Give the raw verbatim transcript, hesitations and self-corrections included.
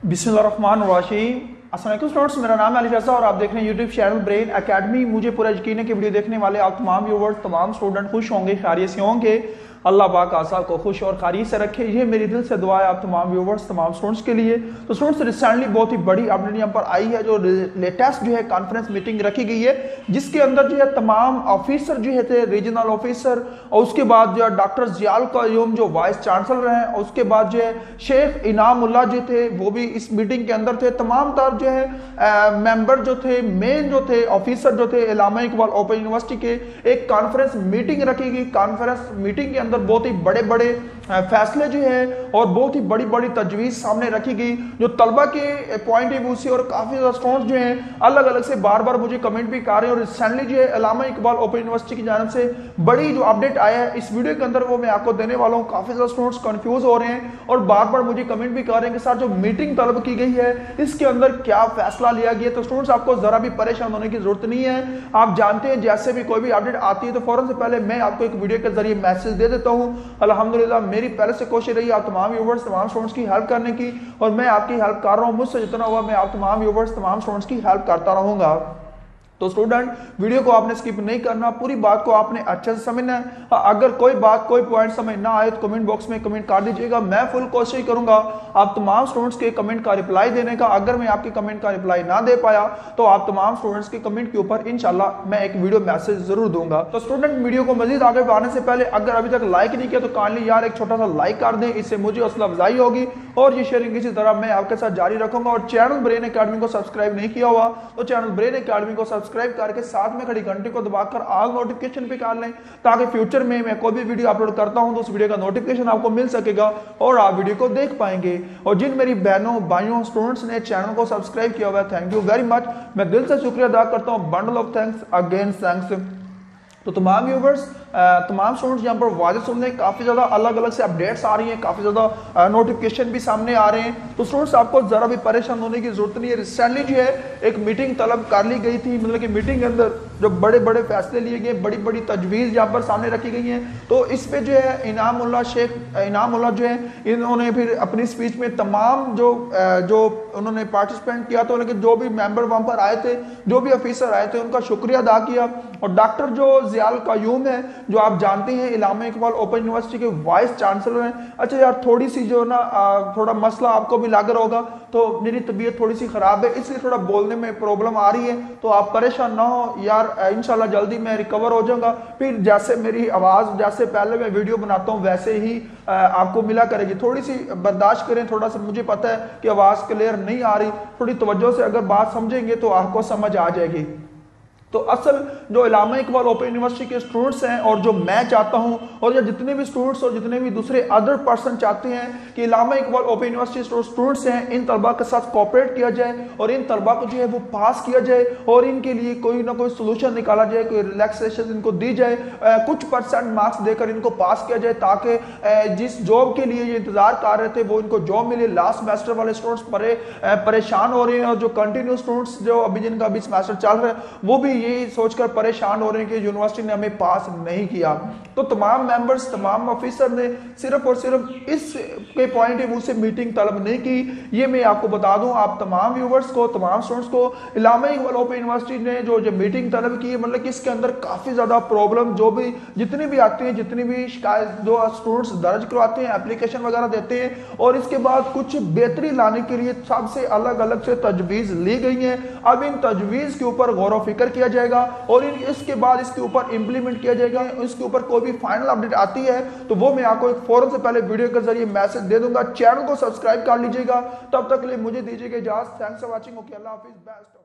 बिस्मिल्लाहिर्रहमानिर्रहीम। अस्सलाम वालेकुम स्टूडेंट्स, मेरा नाम है अली रज़ा और आप देख रहे हैं यूट्यूब चैनल ब्रेन एकेडमी। मुझे पूरा यकीन है कि वीडियो देखने वाले आप तमाम व्यूवर्स, तमाम स्टूडेंट खुश होंगे, खैरियत से होंगे। अल्लाह पाक आप सबको खुश और खैरियत से रखे, ये मेरी दिल से दुआ है आप तमाम व्यूवर्स, तमाम स्टूडेंट्स के लिए। तो स्टूडेंट्स, रिसेंटली बहुत ही बड़ी अपडेट यहाँ पर आई है, जो लेटेस्ट जो है कॉन्फ्रेंस मीटिंग रखी गई है, जिसके अंदर जो है तमाम ऑफिसर जो है थे, रीजनल ऑफिसर, और उसके बाद जो है डॉक्टर जियाल क़यायूम जो वाइस चांसलर हैं, और उसके बाद जो है शेख इनामुल्लाह जो थे वो भी इस मीटिंग के अंदर थे। तमाम तर जो है मेंबर जो थे, मेन जो थे ऑफिसर जो थे इलामा इकबाल ओपन यूनिवर्सिटी के, एक कॉन्फ्रेंस मीटिंग रखी गई। कॉन्फ्रेंस मीटिंग के अंदर बहुत ही बड़े बड़े फैसले जो है और बहुत ही बड़ी बड़ी तजवीज़ सामने रखी गई, जो तलबा के पॉइंट ऑफ व्यू से, और काफ़ी ज़्यादा स्टूडेंट्स जो हैं अलग अलग से बार बार मुझे कमेंट भी कर रहे हैं। और रिसेंटली जो है इलामा इकबाल ओपन यूनिवर्सिटी की जानब से बड़ी जो अपडेट आया है इस वीडियो के अंदर, वो मैं आपको देने वाला हूँ। काफ़ी ज़्यादा स्टूडेंट्स कन्फ्यूज हो रहे हैं और बार बार मुझे कमेंट भी कर रहे हैं कि सर जो मीटिंग तलब की गई है इसके अंदर क्या फैसला लिया गया। तो स्टूडेंट्स, आपको ज़रा भी परेशान होने की जरूरत नहीं है। आप जानते हैं जैसे भी कोई भी अपडेट आती है तो फौरन से पहले मैं आपको एक वीडियो के जरिए मैसेज दे देता हूँ। अल्हम्दुलिल्लाह मेरी पहले से कोशिश रही आप तमाम व्यूवर्स, तमाम स्टूडेंट्स की हेल्प करने की, और मैं आपकी हेल्प कर रहा हूँ। मुझसे जितना हुआ मैं आप तमाम व्यूवर्स, तमाम स्टूडेंट्स की हेल्प करता रहूंगा। तो स्टूडेंट, वीडियो को आपने स्किप नहीं करना, पूरी बात को आपने अच्छे से समझना है। अगर कोई बात, कोई पॉइंट समझ ना आए तो कमेंट बॉक्स में कमेंट कर दीजिएगा। मैं फुल कोशिश करूंगा आप तमाम स्टूडेंट्स के कमेंट का रिप्लाई देने का। अगर मैं आपके कमेंट का रिप्लाई ना दे पाया तो आप तमाम स्टूडेंट्स के कमेंट के ऊपर इंशाल्लाह मैं एक वीडियो मैसेज जरूर दूंगा। तो स्टूडेंट, वीडियो को मजीद आगे बढ़ाने से पहले अगर अभी तक लाइक नहीं किया तो काइंडली यार एक छोटा सा लाइक कर दें, इससे मुझे हौसला अफजाई होगी और ये शेयरिंग इसी तरह मैं आपके साथ जारी रखूंगा। और चैनल ब्रेन एकेडमी को सब्सक्राइब नहीं किया हुआ तो चैनल ब्रेन एकेडमी को सब्सक्राइब करके साथ में खड़ी घंटी को दबाकर ऑल नोटिफिकेशन पे कर लें, ताकि फ्यूचर में मैं कोई भी वीडियो अपलोड करता हूं तो उस वीडियो का नोटिफिकेशन आपको मिल सकेगा और आप वीडियो को देख पाएंगे। और जिन मेरी बहनों भाइयों स्टूडेंट्स ने चैनल को सब्सक्राइब किया हुआ है, थैंक यू वेरी मच। मैं दिल से शुक्रिया अदा करता हूं, bundle of thanks again thanks. तो तमाम व्यूवर्स, तमाम स्टूडेंट्स यहाँ पर वाजे सुन रहे हैं, काफ़ी ज़्यादा अलग अलग से अपडेट्स आ रही हैं, काफ़ी ज़्यादा नोटिफिकेशन भी सामने आ रहे हैं। तो स्टूडेंट्स, आपको ज़रा भी परेशान होने की जरूरत नहीं है। रिसेंटली जो है एक मीटिंग तलब कर ली गई थी, मतलब कि मीटिंग के अंदर जो बड़े बड़े फैसले लिए गए, बड़ी बड़ी तजवीज़ यहाँ पर सामने रखी गई हैं। तो इसमें जो है इनामुल्लाह, शेख इनामुल्लाह जो है, इन्होंने फिर अपनी स्पीच में तमाम जो जो उन्होंने पार्टिसिपेंट किया, तो लेकिन जो भी मेंबर वहाँ पर आए थे, जो भी ऑफिसर आए थे, उनका शुक्रिया अदा किया। और डॉक्टर जो जियाल क़यायूम है, जो आप जानते हैं इलामा इकबाल ओपन यूनिवर्सिटी के वाइस चांसलर हैं। अच्छा यार, थोड़ी सी जो ना थोड़ा मसला आपको भी लग रहा होगा, तो मेरी तबीयत थोड़ी सी खराब है इसलिए थोड़ा बोलने में प्रॉब्लम आ रही है, तो आप परेशान ना हो यार, इंशाल्लाह जल्दी मैं रिकवर हो जाऊंगा। फिर जैसे मेरी आवाज़, जैसे पहले मैं वीडियो बनाता हूँ वैसे ही आपको मिला करेगी। थोड़ी सी बर्दाश्त करें, थोड़ा सा मुझे पता है कि आवाज़ क्लियर नहीं आ रही, थोड़ी तवज्जो से अगर बात समझेंगे तो आपको समझ आ जाएगी। तो असल जो इलामा इकबाल ओपन यूनिवर्सिटी के स्टूडेंट्स हैं, और जो मैं चाहता हूं, और जो जितने भी स्टूडेंट्स और जितने भी दूसरे अदर पर्सन चाहते हैं कि Allama Iqbal Open University students हैं, इन तलबा के साथ कोऑपरेट किया जाए और इन तलबा को जो है वो पास किया जाए और इनके लिए कोई ना कोई सोल्यूशन निकाला जाए, कोई रिलैक्सेशन इनको दी जाए, कुछ परसेंट मार्क्स देकर इनको पास किया जाए, ताकि जिस जॉब के लिए ये इंतजार कर रहे थे वो इनको जॉब मिले। लास्ट सेमेस्टर वाले स्टूडेंट्स परे परेशान हो रहे हैं, और जो कंटिन्यू स्टूडेंट्स जो अभी जिनका अभी सेमेस्टर चल रहा है वो भी यही सोचकर परेशान हो रहे हैं कि यूनिवर्सिटी ने हमें पास नहीं किया। तो तमाम मेंबर्स, तमाम ऑफिसर ने सिर्फ और सिर्फ इस के पॉइंट ऑफ व्यू से मीटिंग तलब नहीं की। ये मैं आपको बता दूं, आप तमाम व्यूवर्स को, तमाम स्टूडेंट्स को, इलामा इकबाल ओपन यूनिवर्सिटी ने जो जो मीटिंग तलब की है, मतलब कि इसके अंदर काफी ज्यादा प्रॉब्लम जो भी जितनी भी आती हैं, जितनी भी शिकायत जो स्टूडेंट्स दर्ज करवाते हैं, एप्लीकेशन वगैरह देते हैं, और इसके बाद कुछ बेहतरी लाने के लिए सबसे अलग अलग से तजवीज ली गई है। अब इन तजवीज के ऊपर गौर व फिक्र किया जाएगा और इन इसके बाद इसके ऊपर इंप्लीमेंट किया जाएगा। इसके ऊपर कोई भी फाइनल अपडेट आती है तो वो मैं आपको एक फौरन से पहले वीडियो के जरिए मैसेज दे दूंगा। चैनल को सब्सक्राइब कर लीजिएगा। तब तक के लिए मुझे दीजिएगा इजाजत। Thanks for watching. ओके, अल्लाह हाफिज। बेस्ट।